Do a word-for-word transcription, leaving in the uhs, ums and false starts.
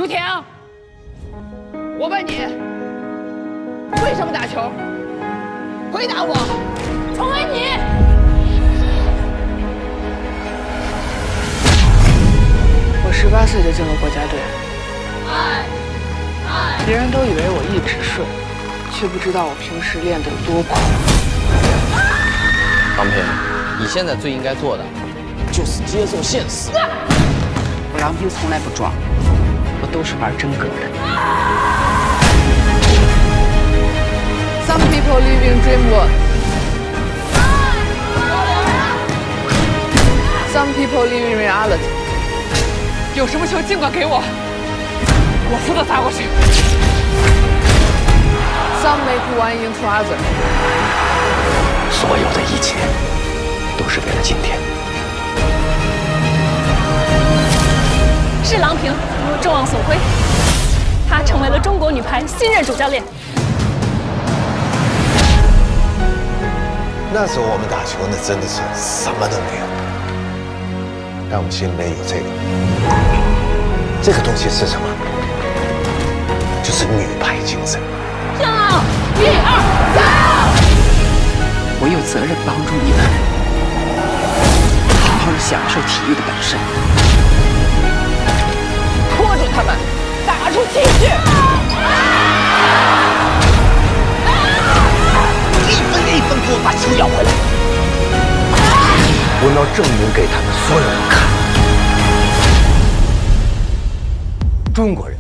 朱婷，我问你，为什么打球？回答我。 崇文，你。 我十八岁就进了国家队， 爱，爱。 别人都以为我一直睡，却不知道我平时练得有多苦。 郎平，你现在最应该做的，就是接受现实。 我郎平从来不装，我都是玩真格的。Some people live in dream world. Some people live in reality. 有什么球尽管给我，我负责砸过去。Some make one into other. 所有的一切都是为了今天。 是郎平如众望所归，她成为了中国女排新任主教练。 那时候我们打球，那真的是什么都没有，但我们心里面有这个，这个东西是什么？就是女排精神。 向一二三！ 我有责任帮助你们好好的享受体育的本身。拖住他们，打出气势！ 一分一分给我把球要回来！ 我要证明给他们所有人看，中国人。